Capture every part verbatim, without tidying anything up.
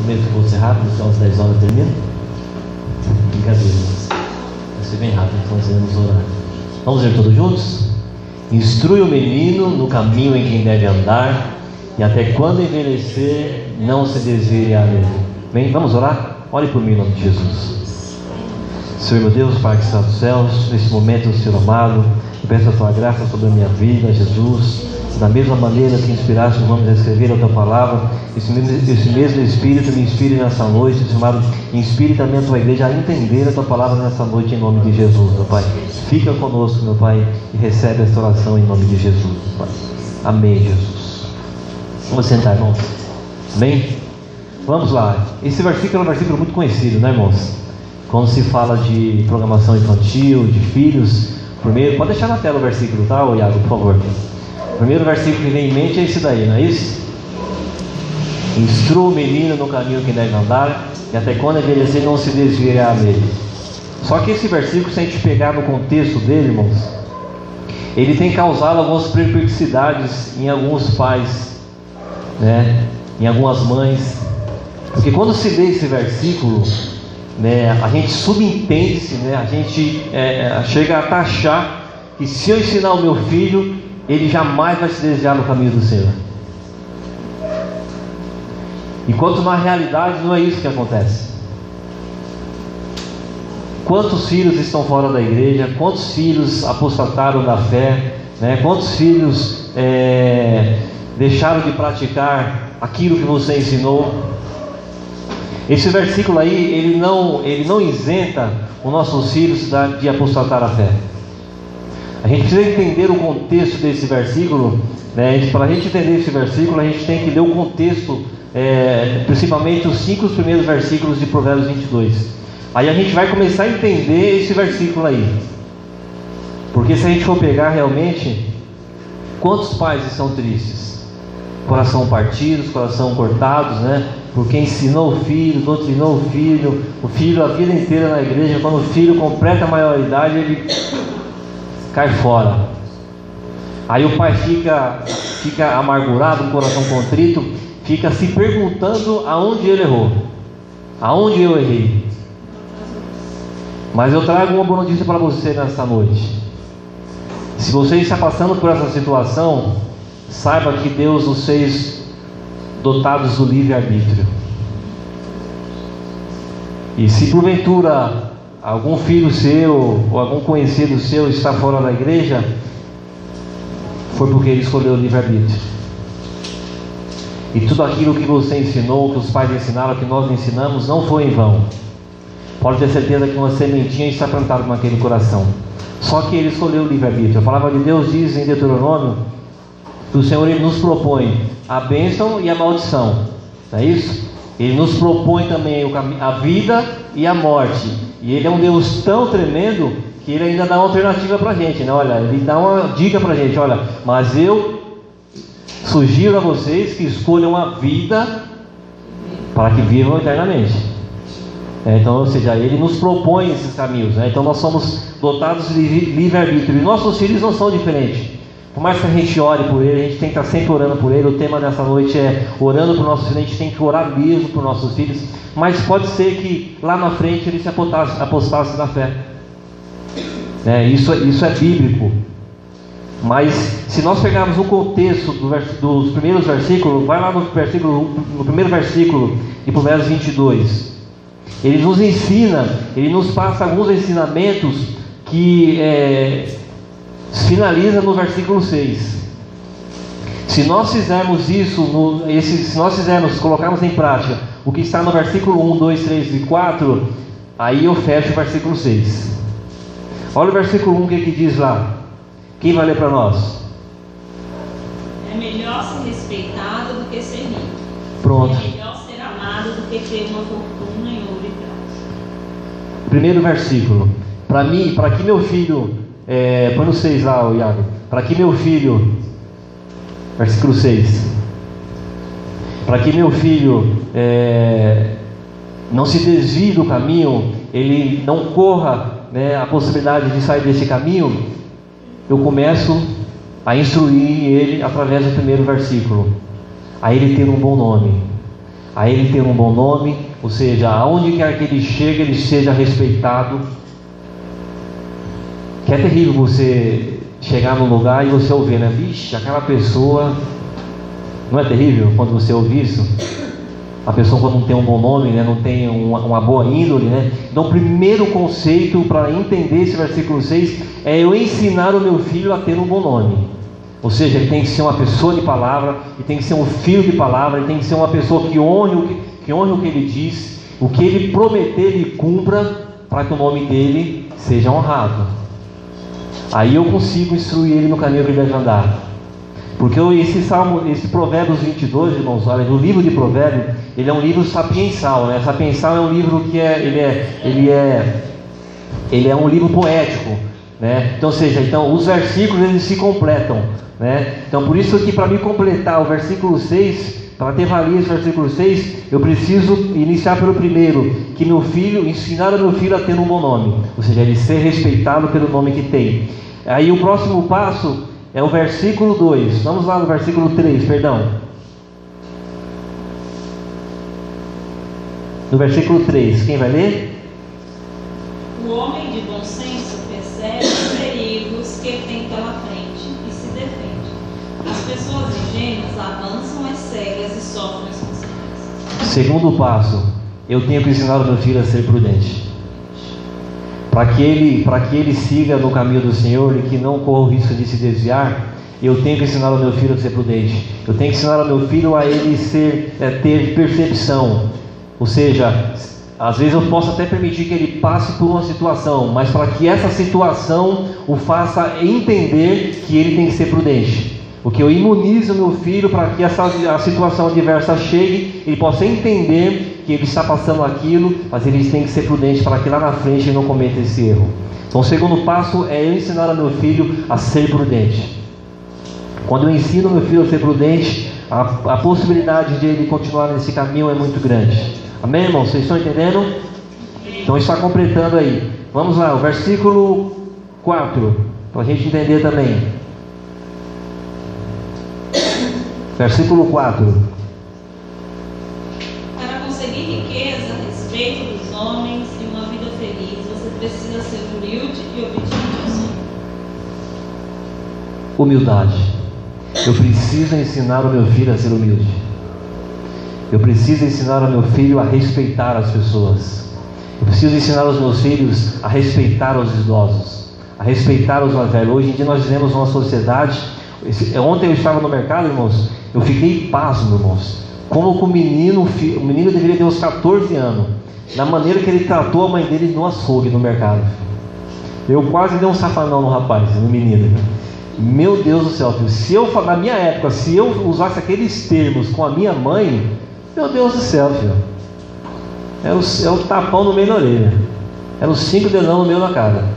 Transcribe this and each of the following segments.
prometo que vou ser rápido, então às dez horas termino. Brincadeira, mas vai ser bem rápido, então nós vamos orar. Vamos ler todos juntos? Instrui o menino no caminho em que deve andar, e até quando envelhecer, não se desviará dele. Bem, vamos orar? Ore por mim em nome de Jesus. Senhor meu Deus, Pai que está nos céus, nesse momento, Senhor amado, eu peço a Tua graça sobre a minha vida, Jesus. Da mesma maneira que inspiraste, vamos escrever a Tua palavra. Esse mesmo, esse mesmo Espírito me inspire nessa noite, Senhor amado. Inspire também a Tua igreja a entender a Tua palavra nessa noite, em nome de Jesus, meu Pai. Fica conosco, meu Pai, e recebe esta oração em nome de Jesus, meu Pai. Amém, Jesus. Vamos sentar, irmãos. Amém? Vamos lá. Esse versículo é um versículo muito conhecido, né, irmãos? Quando se fala de programação infantil, de filhos, primeiro, pode deixar na tela o versículo, tá, Iago, por favor. O primeiro versículo que vem em mente é esse daí, não é isso? Instrua o menino no caminho que deve andar, e até quando envelhecer não se desviará dele. Só que esse versículo, se a gente pegar no contexto dele, irmãos, ele tem causado algumas perplexidades em alguns pais, né? Em algumas mães. Porque quando se lê esse versículo, né, a gente subentende-se, né, a gente é, chega a taxar que se eu ensinar o meu filho, ele jamais vai se desviar no caminho do Senhor. Enquanto na realidade não é isso que acontece. Quantos filhos estão fora da igreja? Quantos filhos apostataram da fé? Né? Quantos filhos é, deixaram de praticar aquilo que você ensinou? Esse versículo aí, ele não, ele não isenta os nossos filhos de apostatar a fé. A gente precisa entender o contexto desse versículo, né? Para a gente entender esse versículo, a gente tem que ler o contexto, é, principalmente os cinco primeiros versículos de Provérbios vinte e dois. Aí a gente vai começar a entender esse versículo aí. Porque se a gente for pegar realmente, quantos pais estão tristes? Coração partidos, coração cortados, né? Porque ensinou o filho, doutrinou o filho, o filho a vida inteira na igreja. Quando o filho completa a maioridade, ele cai fora. Aí o pai fica, fica amargurado, com o coração contrito, fica se perguntando aonde ele errou, aonde eu errei. Mas eu trago uma boa notícia para você nesta noite. Se você está passando por essa situação, saiba que Deus os fez dotados do livre-arbítrio. E se porventura algum filho seu ou algum conhecido seu está fora da igreja, foi porque ele escolheu o livre-arbítrio. E tudo aquilo que você ensinou, que os pais ensinaram, que nós ensinamos, não foi em vão. Pode ter certeza que uma sementinha está plantada naquele coração. Só que ele escolheu o livre-arbítrio. A palavra de Deus diz em Deuteronômio que o Senhor ele nos propõe a bênção e a maldição, não é isso? Ele nos propõe também a vida e a morte. E Ele é um Deus tão tremendo que Ele ainda dá uma alternativa para a gente, né? Olha, Ele dá uma dica para a gente: olha, mas eu sugiro a vocês que escolham a vida para que vivam eternamente. É, então, ou seja, Ele nos propõe esses caminhos, né? Então nós somos dotados de livre-arbítrio. E nossos filhos não são diferentes. Por mais que a gente ore por ele, a gente tem que estar sempre orando por ele. O tema dessa noite é orando por nossos filhos. A gente tem que orar mesmo por nossos filhos. Mas pode ser que lá na frente ele se apostasse, apostasse da fé. É, isso, isso é bíblico. Mas se nós pegarmos o contexto do vers, dos primeiros versículos, vai lá no, versículo, no primeiro versículo de Provérbios vinte e dois. Ele nos ensina, ele nos passa alguns ensinamentos que é, finaliza no versículo seis. Se nós fizermos isso, no, esse, se nós fizermos, colocarmos em prática o que está no versículo um, dois, três e quatro, aí eu fecho o versículo seis. Olha o versículo um, o que, que diz lá? Quem vai ler para nós? É melhor ser respeitado do que ser rico. Pronto. É melhor ser amado do que ter uma fortuna em ouro e prata. Primeiro versículo. Para mim, para que meu filho, é, põe no seis lá, Iago. Para que meu filho, versículo seis. Para que meu filho é, não se desvie do caminho, ele não corra, né, a possibilidade de sair desse caminho, eu começo a instruir ele através do primeiro versículo, a ele ter um bom nome, a ele ter um bom nome, ou seja, aonde quer que ele chegue, ele seja respeitado. Que é terrível você chegar num lugar e você ouvir, né? Vixe, aquela pessoa... Não é terrível quando você ouve isso? A pessoa quando não tem um bom nome, né? Não tem uma, uma boa índole, né? Então o primeiro conceito para entender esse versículo seis é eu ensinar o meu filho a ter um bom nome. Ou seja, ele tem que ser uma pessoa de palavra, ele tem que ser um filho de palavra, ele tem que ser uma pessoa que honre o que, que, honre o que ele diz, o que ele prometer ele cumpra, para que o nome dele seja honrado. Aí eu consigo instruir ele no caminho que ele deve andar. Porque esse salmo, esse Provérbios vinte e dois, irmãos, olha, o livro de Provérbios, ele é um livro sapiensal, né? Sapiensal é um livro que é, ele é, ele é, ele é um livro poético, né? Então, ou seja, então os versículos eles se completam, né? Então, por isso que para me completar o versículo seis, para ter valia esse versículo seis, eu preciso iniciar pelo primeiro, que meu filho, ensinar o meu filho a ter um bom nome, ou seja, ele ser respeitado pelo nome que tem. Aí o próximo passo é o versículo dois. Vamos lá no versículo três, perdão. No versículo três, quem vai ler? O homem de bom senso percebe os perigos que tem pela frente e se defende. As pessoas ingênuas avançam as cegas e sofrem as consequências. Segundo passo, eu tenho que ensinar o meu filho a ser prudente. Para que ele, para que ele siga no caminho do Senhor e que não corra o risco de se desviar, eu tenho que ensinar o meu filho a ser prudente. Eu tenho que ensinar o meu filho a ele ser, é, ter percepção. Ou seja, às vezes eu posso até permitir que ele passe por uma situação, mas para que essa situação o faça entender que ele tem que ser prudente. Porque eu imunizo o meu filho para que essa a situação adversa chegue, ele possa entender que ele está passando aquilo, mas ele tem que ser prudente para que lá na frente ele não cometa esse erro. Então o segundo passo é eu ensinar ao meu filho a ser prudente. Quando eu ensino meu filho a ser prudente, a, a possibilidade de ele continuar nesse caminho é muito grande. Amém, irmão? Vocês estão entendendo? Então está completando aí. Vamos lá, o versículo quatro, para a gente entender também. Versículo quatro. Para conseguir riqueza, respeito dos homens e uma vida feliz, você precisa ser humilde e obediente ao Senhor. Humildade. Eu preciso ensinar o meu filho a ser humilde. Eu preciso ensinar o meu filho a respeitar as pessoas. Eu preciso ensinar os meus filhos a respeitar os idosos, a respeitar os mais velhos. Hoje em dia nós vivemos uma sociedade. Ontem eu estava no mercado, irmãos. Eu fiquei pasmo, irmãos. Como que o menino, o menino deveria ter uns catorze anos, na maneira que ele tratou a mãe dele no açougue, no mercado. Eu quase dei um safanão no rapaz, no menino. Meu Deus do céu, filho. Se eu, na minha época, se eu usasse aqueles termos com a minha mãe, meu Deus do céu, filho. Era o, era o tapão no meio da orelha. Era os cinco dedão no meio da cara.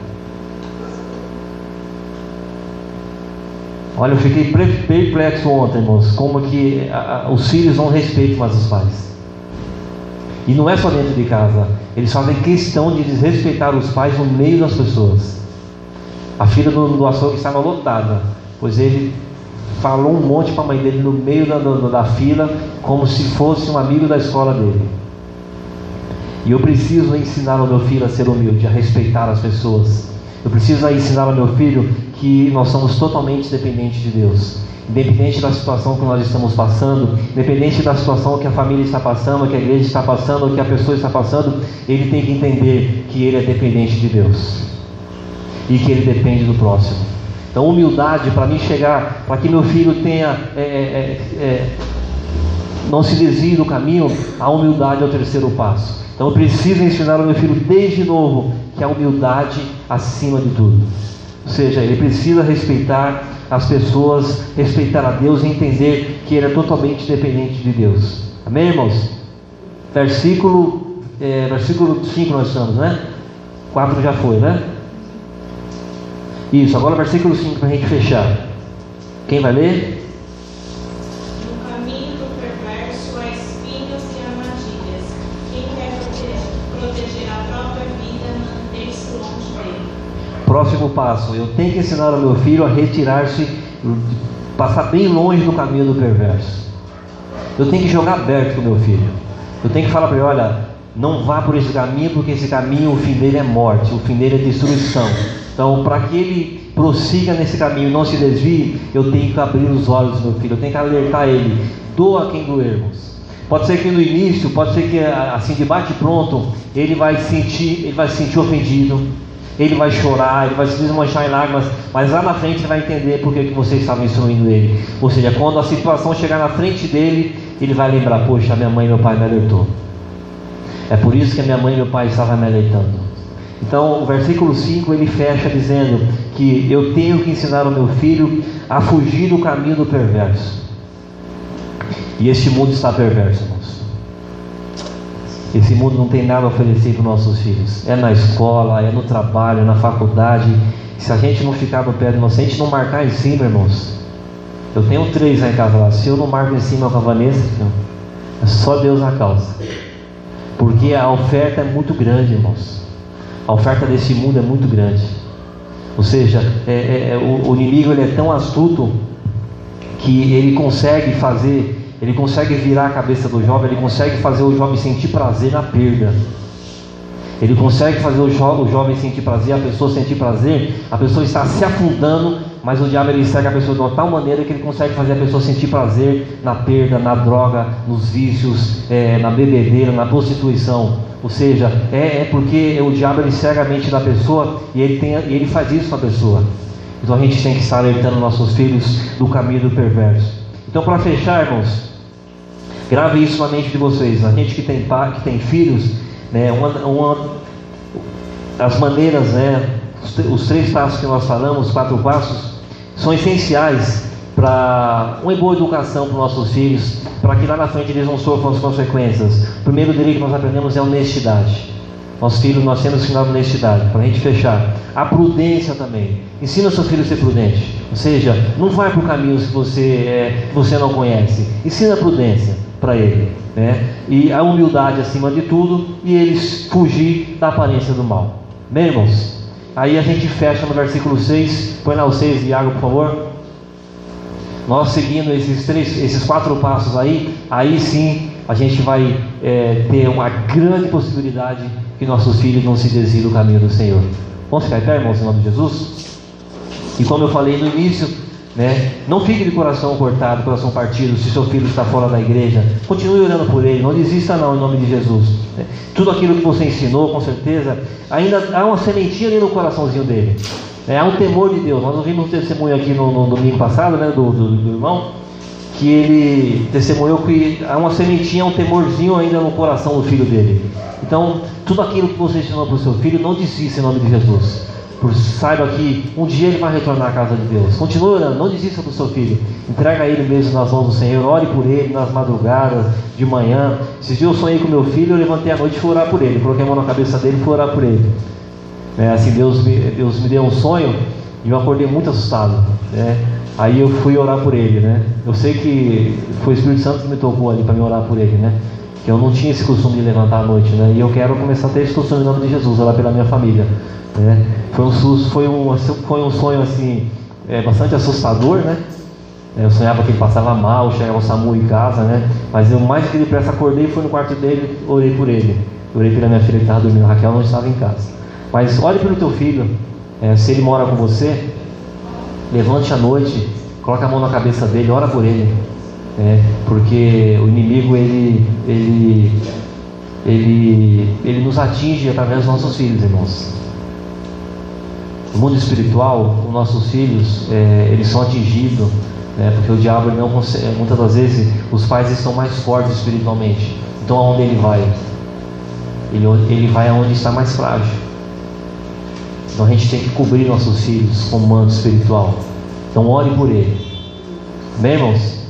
Olha, eu fiquei perplexo ontem, irmãos, como que a, a, os filhos não respeitam mais os pais. E não é só dentro de casa. Eles fazem questão de desrespeitar os pais no meio das pessoas. A filha do, do açougue estava lotada, pois ele falou um monte para a mãe dele no meio da, da, da fila, como se fosse um amigo da escola dele. E eu preciso ensinar o meu filho a ser humilde, a respeitar as pessoas. Eu preciso ensinar ao meu filho que nós somos totalmente dependentes de Deus. Independente da situação que nós estamos passando, independente da situação que a família está passando, que a igreja está passando, que a pessoa está passando, ele tem que entender que ele é dependente de Deus e que ele depende do próximo. Então, humildade para mim chegar, para que meu filho tenha, é, é, é, não se desvie do caminho, a humildade é o terceiro passo. Então eu preciso ensinar ao meu filho desde novo que a humildade acima de tudo. Ou seja, ele precisa respeitar as pessoas, respeitar a Deus e entender que ele é totalmente dependente de Deus. Amém, irmãos? Versículo, é, versículo cinco nós estamos, né? quatro já foi, né? Isso, agora versículo cinco para a gente fechar. Quem vai ler? Próximo passo, eu tenho que ensinar ao meu filho a retirar-se, passar bem longe do caminho do perverso. Eu tenho que jogar aberto com o meu filho. Eu tenho que falar para ele: olha, não vá por esse caminho, porque esse caminho, o fim dele é morte, o fim dele é destruição. Então, para que ele prossiga nesse caminho e não se desvie, eu tenho que abrir os olhos do meu filho, eu tenho que alertar ele. Doa quem doer, irmãos. Pode ser que no início, pode ser que assim de bate pronto, ele vai sentir, ele vai se sentir ofendido, ele vai chorar, ele vai se desmanchar em lágrimas, mas lá na frente ele vai entender por que você estava instruindo ele. Ou seja, quando a situação chegar na frente dele, ele vai lembrar: poxa, minha mãe e meu pai me alertou. É por isso que a minha mãe e meu pai estavam me alertando. Então o versículo cinco ele fecha dizendo que eu tenho que ensinar o meu filho a fugir do caminho do perverso. E este mundo está perverso, irmãos. Esse mundo não tem nada a oferecer para os nossos filhos. É na escola, é no trabalho, na faculdade. Se a gente não ficar no pé de nós, se a gente não marcar em cima, irmãos. Eu tenho três lá em casa lá. Se eu não marco em cima com a Vanessa, é só Deus na causa. Porque a oferta é muito grande, irmãos. A oferta desse mundo é muito grande. Ou seja, é, é, o, o inimigo ele é tão astuto que ele consegue fazer... Ele consegue virar a cabeça do jovem, ele consegue fazer o jovem sentir prazer na perda. Ele consegue fazer o, jo o jovem sentir prazer, a pessoa sentir prazer, a pessoa está se afundando, mas o diabo ele segue a pessoa de uma tal maneira que ele consegue fazer a pessoa sentir prazer na perda, na droga, nos vícios, é, na bebedeira, na prostituição. Ou seja, é, é porque o diabo ele cega a mente da pessoa e ele, tem, e ele faz isso com a pessoa. Então a gente tem que estar alertando nossos filhos do caminho do perverso. Então, para fechar, irmãos, grave isso na mente de vocês. A gente que tem pai, que tem filhos, né, uma, uma, as maneiras, né, os, os três passos que nós falamos, os quatro passos, são essenciais para uma boa educação para os nossos filhos, para que lá na frente eles não sofram as consequências. O primeiro dele que nós aprendemos é a honestidade. Nossos filhos, nós temos que ensinar honestidade. Para a gente fechar, a prudência também. Ensina seu filho a ser prudente. Ou seja, não vai por caminhos que você, é, você não conhece. Ensina a prudência para ele, né? E a humildade acima de tudo, e eles fugir da aparência do mal. Bem, irmãos, aí a gente fecha no versículo seis. Põe lá o seis, Iago, por favor. Nós seguindo esses três, esses quatro passos aí, aí sim a gente vai é, ter uma grande possibilidade que nossos filhos não se desviem do caminho do Senhor. Vamos ficar em pé, irmãos, em nome de Jesus? E como eu falei no início, né, não fique de coração cortado, coração partido, se seu filho está fora da igreja. Continue orando por ele, não desista não, em nome de Jesus. Tudo aquilo que você ensinou, com certeza, ainda há uma sementinha ali no coraçãozinho dele. É, há um temor de Deus. Nós ouvimos um testemunho aqui no, no domingo passado, né, do, do, do irmão, que ele testemunhou que há uma sementinha, um temorzinho ainda no coração do filho dele. Então, tudo aquilo que você ensinou para o seu filho, não desista em nome de Jesus. Por, saiba que um dia ele vai retornar à casa de Deus. Continue orando, não desista do seu filho. Entrega ele mesmo nas mãos do Senhor. Ore por ele nas madrugadas, de manhã. Esses dias eu sonhei com meu filho, eu levantei à noite e fui orar por ele. Coloquei a mão na cabeça dele e fui orar por ele. É, assim, Deus me, Deus me deu um sonho e eu acordei muito assustado, né? Aí eu fui orar por ele, né? Eu sei que foi o Espírito Santo que me tocou ali para me orar por ele, né? Que eu não tinha esse costume de levantar à noite, né? E eu quero começar a ter esse costume em nome de Jesus, orar pela minha família, né? Foi um susto, foi um, foi um sonho assim, é, bastante assustador, né? Eu sonhava que ele passava mal, chegava o SAMU em casa, né? Mas eu mais que depressa acordei, fui no quarto dele, orei por ele. Orei pela minha filha que estava dormindo, a Raquel não estava em casa. Mas ore pelo teu filho, é, se ele mora com você, levante à noite, coloque a mão na cabeça dele, ora por ele, é, porque o inimigo ele, ele, ele, ele nos atinge através dos nossos filhos, irmãos. No mundo espiritual, os nossos filhos, é, eles são atingidos, né, porque o diabo ele não consegue, muitas das vezes os pais estão mais fortes espiritualmente, então aonde ele vai? Ele, ele vai aonde está mais frágil. Então a gente tem que cobrir nossos filhos com um manto espiritual. Então ore por ele. Bem, irmãos,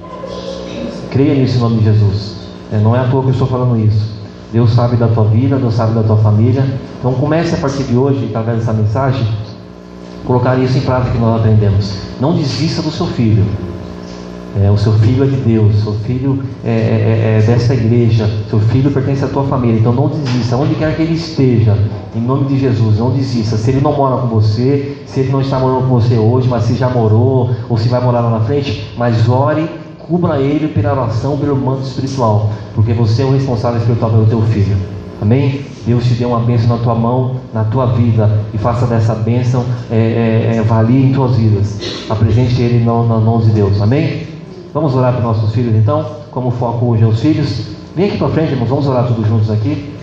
creia nisso em nome de Jesus. É, não é à toa que eu estou falando isso. Deus sabe da tua vida, Deus sabe da tua família. Então comece a partir de hoje, através dessa mensagem, colocar isso em prática que nós aprendemos. Não desista do seu filho. É, o seu filho é de Deus, seu filho é, é, é dessa igreja, seu filho pertence à tua família. Então não desista, onde quer que ele esteja, em nome de Jesus, não desista. Se ele não mora com você, se ele não está morando com você hoje, mas se já morou, ou se vai morar lá na frente, mas ore cubra ele pela oração, pelo manto espiritual, porque você é o responsável espiritual pelo teu filho. Amém? Deus te dê uma bênção na tua mão, na tua vida, e faça dessa bênção é, é, é, valer em tuas vidas. Apresente ele nas mãos de Deus. Amém? Vamos orar para nossos filhos então, como o foco hoje é os filhos. Vem aqui para frente, irmãos, vamos orar todos juntos aqui.